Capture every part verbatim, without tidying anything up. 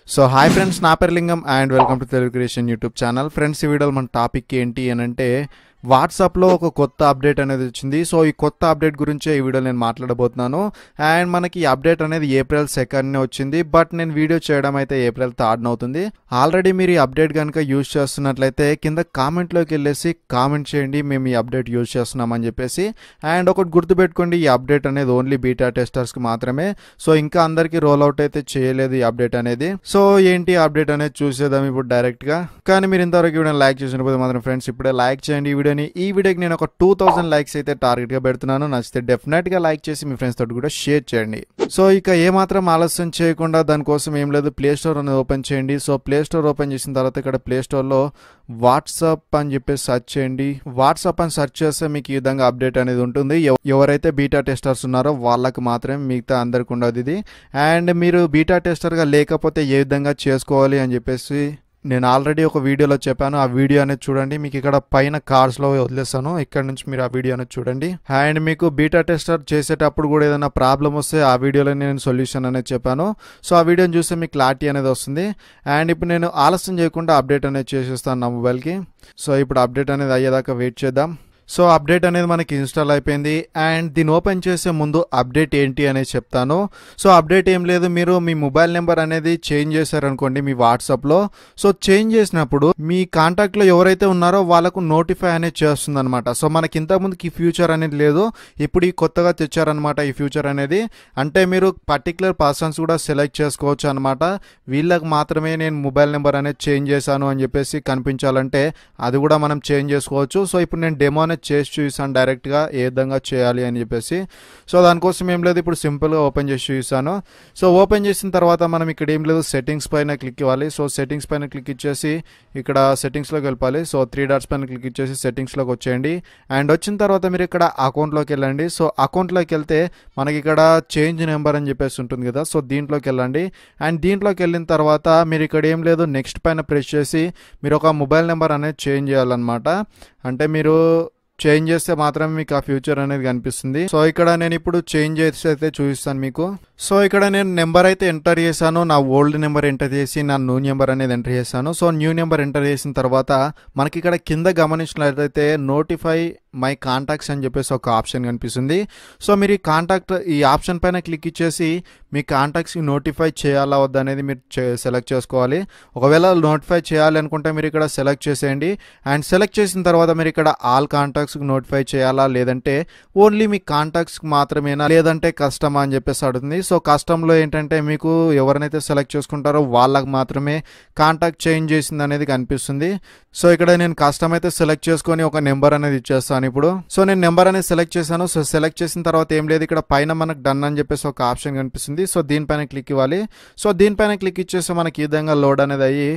So hi friends, నా పేరు Lingam and welcome to Telugu creation YouTube channel. Friends, ఈ వీడియోలో మన టాపిక్ ఏంటి అని అంటే వాట్సాప్లో ఒక కొత్త అప్డేట్ అనేది వచ్చింది. సో ఈ కొత్త అప్డేట్ గురించే ఈ వీడియో నేను మాట్లాడబోతున్నాను. అండ్ మనకి ఈ అప్డేట్ అనేది ఏప్రిల్ సెకండ్నే వచ్చింది, బట్ నేను వీడియో చేయడం అయితే ఏప్రిల్ థర్డ్న అవుతుంది. ఆల్రెడీ మీరు ఈ అప్డేట్ కనుక యూజ్ చేస్తున్నట్లయితే కింద కామెంట్లోకి వెళ్ళేసి కామెంట్ చేయండి, మేము ఈ అప్డేట్ యూజ్ చేస్తున్నామని చెప్పేసి. అండ్ ఒకటి గుర్తుపెట్టుకోండి, ఈ అప్డేట్ అనేది ఓన్లీ బీటా టెస్టర్స్కి మాత్రమే. సో ఇంకా అందరికీ రోల్ అవుట్ అయితే చేయలేదు ఈ అప్డేట్ అనేది. సో ఏంటి అప్డేట్ అనేది చూసేద్దాం ఇప్పుడు డైరెక్ట్గా. కానీ మీరు ఇంతవరకు వీడియోని లైక్ చేసినప్పుడు మాత్రం ఫ్రెండ్స్ ఇప్పుడే లైక్ చేయండి ఈ వీడియోని. ఈ వీడియోకి నేను ఒక టూ థౌసండ్ లైక్స్ అయితే టార్గెట్ గా పెడుతున్నాను. నచ్చితే డెఫినెట్ గా లైక్ చేసి మీ ఫ్రెండ్స్ తోటి కూడా షేర్ చేయండి. సో ఇక ఏమాత్రం ఆలస్యం చేయకుండా దానికోసం ఏం లేదు, ప్లే స్టోర్ అనేది ఓపెన్ చేయండి. సో ప్లే స్టోర్ ఓపెన్ చేసిన తర్వాత ఇక్కడ ప్లే స్టోర్ లో వాట్సాప్ అని చెప్పేసి సెర్చ్ చేయండి. వాట్సాప్ అని సెర్చ్ చేస్తే మీకు ఈ విధంగా అప్డేట్ అనేది ఉంటుంది. ఎవరైతే బీటా టెస్టర్స్ ఉన్నారో వాళ్ళకి మాత్రమే, మిగతా అందరికి ఉండదు ఇది. అండ్ మీరు బీటా టెస్టర్ గా లేకపోతే ఏ విధంగా చేసుకోవాలి అని చెప్పేసి నేను ఆల్రెడీ ఒక వీడియోలో చెప్పాను. ఆ వీడియో అనేది చూడండి, మీకు ఇక్కడ పైన కార్డ్స్లో వదిలేస్తాను, ఇక్కడ నుంచి మీరు ఆ వీడియో అనేది చూడండి. అండ్ మీకు బీటా టెస్టర్ చేసేటప్పుడు కూడా ఏదైనా ప్రాబ్లం వస్తే ఆ వీడియోలో నేను సొల్యూషన్ అనేది చెప్పాను. సో ఆ వీడియోని చూస్తే మీకు క్లారిటీ అనేది వస్తుంది. అండ్ ఇప్పుడు నేను ఆలస్యం చేయకుండా అప్డేట్ అనేది చేసేస్తాను నా మొబైల్కి. సో ఇప్పుడు అప్డేట్ అనేది అయ్యేదాకా వెయిట్ చేద్దాం. సో అప్డేట్ అనేది మనకి ఇన్స్టాల్ అయిపోయింది. అండ్ దీన్ని ఓపెన్ చేసే ముందు అప్డేట్ ఏంటి అనేది చెప్తాను. సో అప్డేట్ ఏం లేదు, మీరు మీ మొబైల్ నెంబర్ అనేది చేంజ్ చేశారనుకోండి మీ వాట్సాప్లో. సో చేంజ్ చేసినప్పుడు మీ కాంటాక్ట్లో ఎవరైతే ఉన్నారో వాళ్ళకు నోటిఫై అనేది చేస్తుంది అనమాట. సో మనకి ఇంతకుముందుకి ఈ ఫ్యూచర్ అనేది లేదు, ఇప్పుడు ఈ కొత్తగా తెచ్చారనమాట ఈ ఫ్యూచర్ అనేది. అంటే మీరు పర్టికులర్ పర్సన్స్ కూడా సెలెక్ట్ చేసుకోవచ్చు అనమాట. వీళ్ళకి మాత్రమే నేను మొబైల్ నెంబర్ అనేది చేంజ్ చేశాను అని చెప్పేసి కనిపించాలంటే అది కూడా మనం చేంజ్ చేసుకోవచ్చు. సో ఇప్పుడు నేను డెమో అనేది చేసి చూసాను డైరెక్ట్గా ఏ విధంగా చేయాలి అని చెప్పేసి. సో దానికోసం ఏం లేదు, ఇప్పుడు సింపుల్గా ఓపెన్ చేసి చూసాను. సో ఓపెన్ చేసిన తర్వాత మనం ఇక్కడ ఏం లేదు, సెట్టింగ్స్ పైన క్లిక్ ఇవ్వాలి. సో సెట్టింగ్స్ పైన క్లిక్ ఇచ్చేసి ఇక్కడ సెట్టింగ్స్లోకి వెళ్ళాలి. సో త్రీ డాట్స్ పైన క్లిక్ ఇచ్చేసి సెట్టింగ్స్లోకి వచ్చేయండి. అండ్ వచ్చిన తర్వాత మీరు ఇక్కడ అకౌంట్లోకి వెళ్ళండి. సో అకౌంట్లోకి వెళ్తే మనకి ఇక్కడ చేంజ్ నెంబర్ అని చెప్పేసి ఉంటుంది కదా, సో దీంట్లోకి వెళ్ళండి. అండ్ దీంట్లోకి వెళ్ళిన తర్వాత మీరు ఇక్కడ ఏం లేదు, నెక్స్ట్ పైన ప్రెస్ చేసి మీరు ఒక మొబైల్ నెంబర్ అనేది చేంజ్ చేయాలన్నమాట. అంటే మీరు చేంజ్ చేస్తే మాత్రమే మీకు ఆ ఫ్యూచర్ అనేది కనిపిస్తుంది. సో ఇక్కడ నేను ఇప్పుడు చేంజ్ చేసి అయితే చూపిస్తాను మీకు. సో ఇక్కడ నేను నెంబర్ అయితే ఎంటర్ చేశాను, నా ఓల్డ్ నెంబర్ ఎంటర్ చేసి నా న్యూ నెంబర్ అనేది ఎంటర్ చేశాను. సో న్యూ నెంబర్ ఎంటర్ చేసిన తర్వాత మనకి ఇక్కడ కింద గమనించినట్లయితే నోటిఫై మై కాంటాక్ట్స్ అని చెప్పేసి ఒక ఆప్షన్ కనిపిస్తుంది. సో మీరు ఈ కాంటాక్ట్ ఈ ఆప్షన్ పైన క్లిక్ ఇచ్చేసి మీ కాంటాక్ట్స్కి నోటిఫై చేయాలా వద్దా అనేది మీరు సెలెక్ట్ చేసుకోవాలి. ఒకవేళ నోటిఫై చేయాలి అనుకుంటే మీరు ఇక్కడ సెలెక్ట్ చేసేయండి. అండ్ సెలెక్ట్ చేసిన తర్వాత మీరు ఇక్కడ ఆల్ కాంటాక్ట్స్కి నోటిఫై చేయాలా, లేదంటే ఓన్లీ మీ కాంటాక్ట్స్కి మాత్రమేనా, లేదంటే కస్టమా అని చెప్పేసి అడుగుతుంది. సో కస్టమ్లో ఏంటంటే మీకు ఎవరినైతే సెలెక్ట్ చేసుకుంటారో వాళ్ళకి మాత్రమే కాంటాక్ట్ చేంజ్ చేసింది అనేది కనిపిస్తుంది. సో ఇక్కడ నేను కస్టమ్ అయితే సెలెక్ట్ చేసుకొని ఒక నెంబర్ అనేది ఇచ్చేస్తాను ఇప్పుడు. సో నేను నెంబర్ అనేది సెలెక్ట్ చేశాను. సో సెలెక్ట్ చేసిన తర్వాత ఏం లేదు, ఇక్కడ పైన మనకు డన్ అని చెప్పేసి ఒక ఆప్షన్ కనిపిస్తుంది. సో దీనిపైన క్లిక్ ఇవ్వాలి. సో దీనిపైన క్లిక్ ఇచ్చేస్తే మనకి ఈ విధంగా లోడ్ అనేది అయ్యి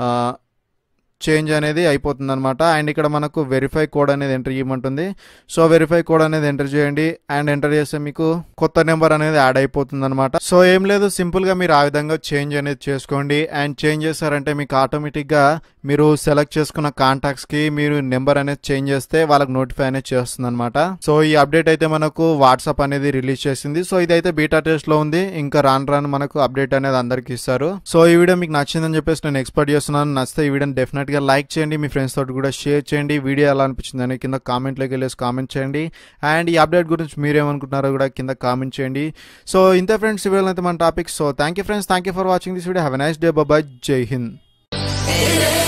చేంజ్ అనేది అయిపోతుంది అనమాట. అండ్ ఇక్కడ మనకు వెరిఫై కోడ్ అనేది ఎంటర్ చేయమంటుంది. సో వెరిఫై కోడ్ అనేది ఎంటర్ చేయండి. అండ్ ఎంటర్ చేస్తే మీకు కొత్త నెంబర్ అనేది యాడ్ అయిపోతుంది అనమాట. సో ఏం లేదు, సింపుల్ గా మీరు ఆ విధంగా చేంజ్ అనేది చేసుకోండి. అండ్ చేంజ్ చేశారంటే మీకు ఆటోమేటిక్ గా మీరు సెలెక్ట్ చేసుకున్న కాంటాక్ట్స్ కి మీరు నెంబర్ అనేది చేంజ్ చేస్తే వాళ్ళకి నోటిఫై అనేది చేస్తుంది అనమాట. సో ఈ అప్డేట్ అయితే మనకు వాట్సాప్ అనేది రిలీజ్ చేసింది. సో ఇదైతే బీటా టెస్ట్ లో ఉంది, ఇంకా రాను రాను మనకు అప్డేట్ అనేది అందరికి ఇస్తారు. సో ఈ వీడియో మీకు నచ్చిందని చెప్పేసి నేను ఎక్స్పెక్ట్ చేస్తున్నాను. నచ్చితే ఈ వీడియోని డెఫినెట్ గా లైక్ చేయండి, మీ ఫ్రెండ్స్ తోటి కూడా షేర్ చేయండి. వీడియో ఎలా అనిపించింది అని కింద కామెంట్లోకి వెళ్ళేసి కామెంట్ చేయండి. అండ్ ఈ అప్డేట్ గురించి మీరేమనుకుంటున్నారో కూడా కింద కామెంట్ చేయండి. సో ఇంతే ఫ్రెండ్స్, ఈ వీడియో అయితే మన topic. So thank you friends, thank you for watching this video. Have a nice day, bye, జై హింద్.